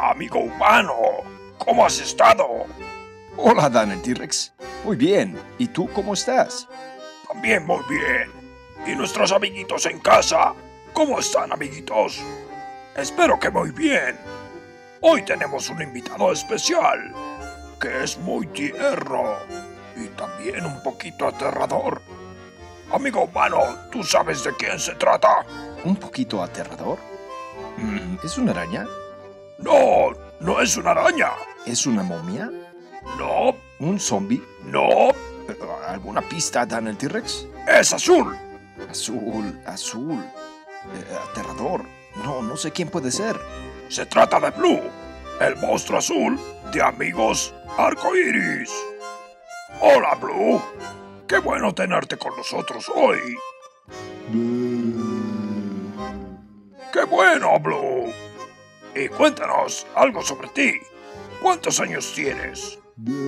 amigo humano. ¿Cómo has estado? Hola, Dan el T-Rex. Muy bien. ¿Y tú cómo estás? También muy bien. ¿Y nuestros amiguitos en casa? ¿Cómo están, amiguitos? Espero que muy bien. Hoy tenemos un invitado especial, que es muy tierno y también un poquito aterrador. Amigo humano, ¿tú sabes de quién se trata? ¿Un poquito aterrador? ¿Es una araña? No, no es una araña. ¿Es una momia? No, ¿Un zombie? no, ¿Alguna pista, Dan el T-Rex? es azul. Azul. Aterrador. No sé quién puede ser. Se trata de Blue, el monstruo azul de Amigos Arcoiris. Hola, Blue. Qué bueno tenerte con nosotros hoy. ¡Qué bueno, Blue! Y cuéntanos algo sobre ti. ¿Cuántos años tienes?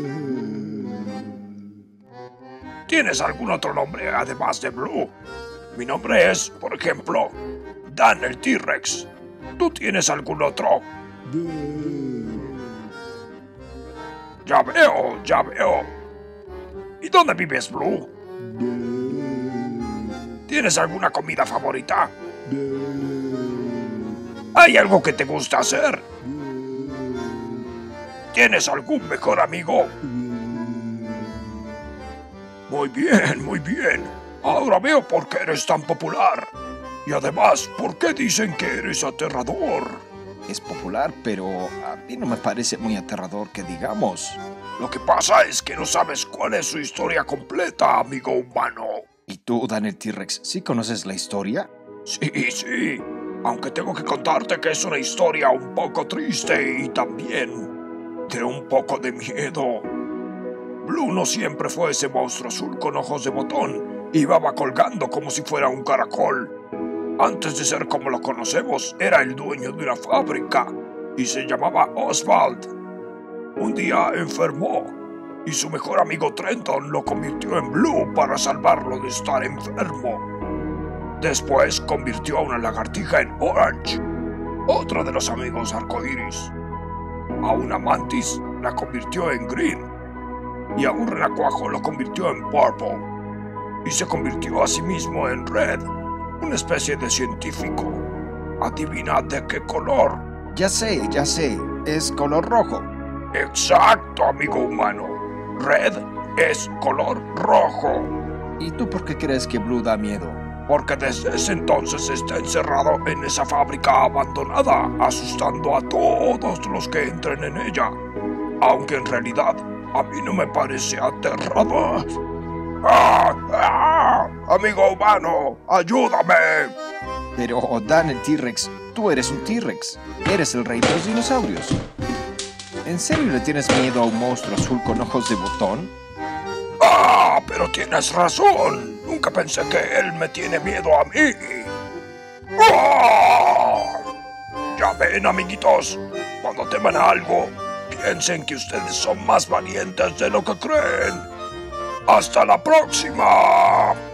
¿Tienes algún otro nombre además de Blue? Mi nombre es, por ejemplo, Dan el T-Rex. ¿Tú tienes algún otro? Ya veo. ¿Y dónde vives, Blue? ¿Tienes alguna comida favorita? ¿Hay algo que te gusta hacer? ¿Tienes algún mejor amigo? Muy bien. Ahora veo por qué eres tan popular. Y además, ¿por qué dicen que eres aterrador? Es popular, pero a mí no me parece muy aterrador que digamos. Lo que pasa es que no sabes cuál es su historia completa, amigo humano. ¿Y tú, Dan el T-Rex, sí conoces la historia? Sí. Aunque tengo que contarte que es una historia un poco triste y también de un poco de miedo. Blue no siempre fue ese monstruo azul con ojos de botón y baba colgando como si fuera un caracol. Antes de ser como lo conocemos, era el dueño de una fábrica y se llamaba Oswald. Un día enfermó y su mejor amigo Trenton lo convirtió en Blue para salvarlo de estar enfermo. Después convirtió a una lagartija en Orange, otro de los amigos arcoíris. A una mantis la convirtió en Green y a un renacuajo lo convirtió en Purple. Y se convirtió a sí mismo en Red, una especie de científico. ¿Adivina de qué color? Ya sé. Es color rojo. Exacto, amigo humano. Red es color rojo. ¿Y tú por qué crees que Blue da miedo? Porque desde ese entonces está encerrado en esa fábrica abandonada, asustando a todos los que entren en ella. Aunque en realidad a mí no me parece aterrador. ¡Amigo humano, ayúdame! Pero, Dan el T-Rex, tú eres un T-Rex. Eres el rey de los dinosaurios. ¿En serio le tienes miedo a un monstruo azul con ojos de botón? Pero tienes razón. Nunca pensé que él me tiene miedo a mí. Ya ven, amiguitos. Cuando teman algo, piensen que ustedes son más valientes de lo que creen. ¡Hasta la próxima!